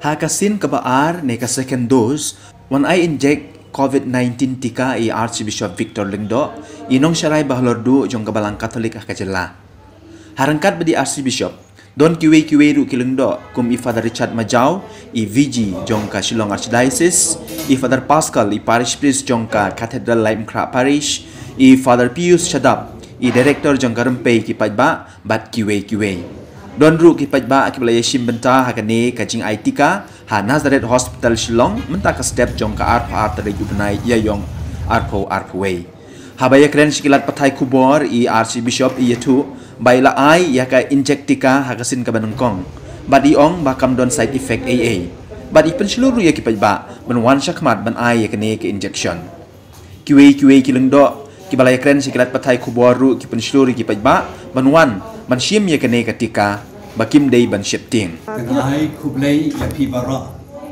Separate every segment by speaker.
Speaker 1: Hakasin kabaar ne ka second dose wan I inject COVID-19 tika i Archbishop Victor Lingdo inong syarai bahlordu jong kabalang Katolik akajela. Harangkat badi Archbishop don kiwe ru kilingdo kum i Father Richard Majau i VG jong ka Shillong Archdiocese i Father Pascal i Parish Priest jong ka Cathedral Limekra Parish i Father Pius Shadap i Director jong ka Rempei ki pajba bat kiwe. Don ru ki pajba akibalaya shim benta hakane kajing aitika ha Nazareth Hospital Shillong menta ka step jong ka arpa tare jubenai yayong arpo way. Habaya kren shikilat patai kubor i Archbishop i yatu baila ai ya ka injektika hakasin ka banungkong. Badi ong bakam don side effect AA. Badi penseluruh ya ki pajba ban wan syakmat ban ai ya kane ke injection. Kiwe kilengdo kibalaya kren shikilat patai kubor ru ki penseluruh ki pajba ban wan ban shim ya kane ketika bakim day ban shifting.
Speaker 2: Kenai kublai ya pi bara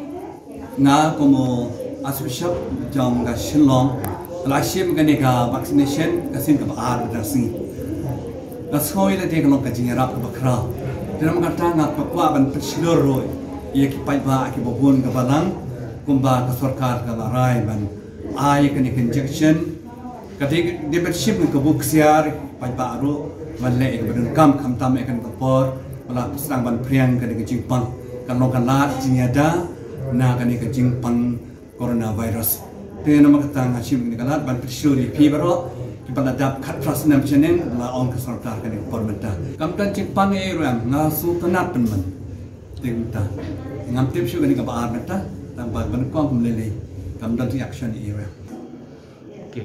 Speaker 2: nga como Archbishop jong ga Shillong la shim kane ka vaccination kasin ka baar dressing la soi la de long ka jingra ka bakra dinam ka tanga ka kwa ban pchilor roi ye ki pai ba ki bobun ka balang kumba ka sarkar ka rai ban ai kane injection ka de bet shim ka buksiar pai ba ro malle ek badun kam tam ekan kapor wala pasang ban priang kan ke jingpang kan lokan lat jinyada na kan ke jingpang coronavirus te nama kata ngashim ni kalat ban prisuri pi baro ki ban adap khat prasnam chenen la on ka sarkar kan ke pormenta kam tan jingpang e ram ngasu tanat penman tinta ngam tip shu kan ke ba armeta tam ban kom lele kam dan reaction e ram
Speaker 3: okay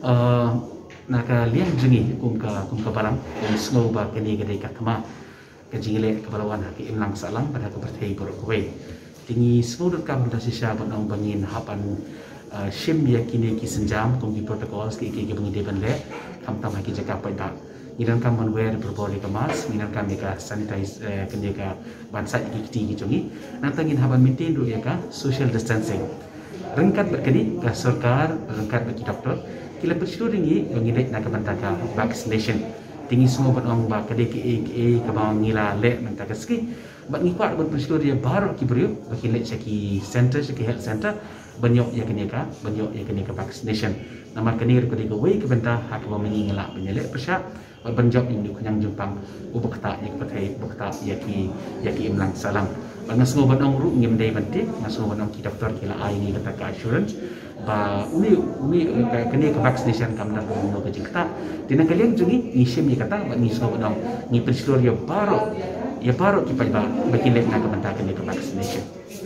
Speaker 3: naka liang jengi kum ka barang yang slow ba kini gede ka kama ka jingile ka balawan haki imlang salang pada ka berthei bor kowe tingi smooth ka muda sisa banong bangin hapan shim ya kini ki senjam kum di protocols ki bangi deban le kam tam haki jaga pada ngiran kam man wear berbole ka mas ngiran kam ka sanitize kini ka bansa ki ti jongi nantangin haban maintain ru ya ka social distancing rengkat berkini ka sarkar rengkat bagi doktor kila bersyukur ringi mengidek nak bantaka vaccination tinggi semua banong ba kade ke bang ngila le mentaka ski bak ngipat ban bersyukur dia baru ki beriu baki le seki center seki health center banyok ya kene ka vaccination nama kene ko ke wei ke banta hak ba mengi ngila penyele persya banjok induk yang Jepang ubakta ya patai ubakta ya ki imlang salam bang semua banong ru ngim dei banti semua banong ki doktor kila ai ni kata assurance ba umi kene ka vaccination kam na no ka jikta tina kalian jungi ni shim ni kata ba ni so no ni pensilor ya baro ki pa ba bakile na ka banta kene ka vaccination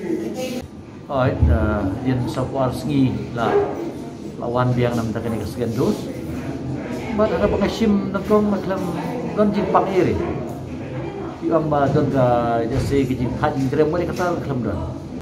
Speaker 4: oi yen sawar sngi lawan biang nam ta kene ka second dose ba ada pangashim na kong maklam don jipang iri yung ba don ka jase ki jiphan grem mo ni kata maklam don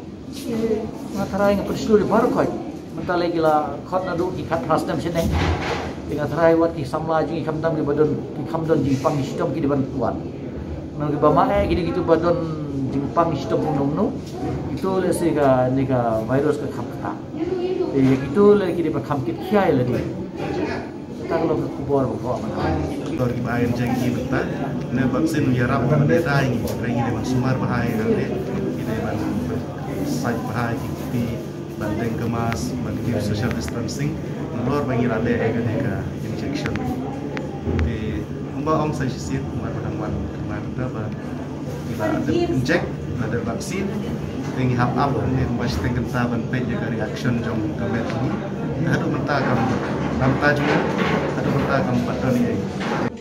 Speaker 4: mataray nga pensilor baro ko mentale gila khot na du ki khat prasnam chene tinga thrai wat ki samla ji khamdam ki badon ki khamdon ji pang sistem ki diban tuan no ki bama gini gitu badon ji pang sistem no itu le se ga ni ga virus ka khamta itu le ki diba khamkit khiai le ni ta lo ka kubor bo ma
Speaker 5: tor ki bayan jeng ki beta ne vaksin ya rap ma de dai ni rai ni man sumar bahai ande ki de man sai bahai ki banteng kemas, bagi social distancing, luar bagi rale ega injection. Di umba om saya sih, umar penangwan kemarin apa, bila ada inject, ada vaksin, tinggi hap up, ini umba sih tinggi taban pej jaga reaction jom kemet ini, ada mentah kamu, juga, ada mentah kamu patron ini.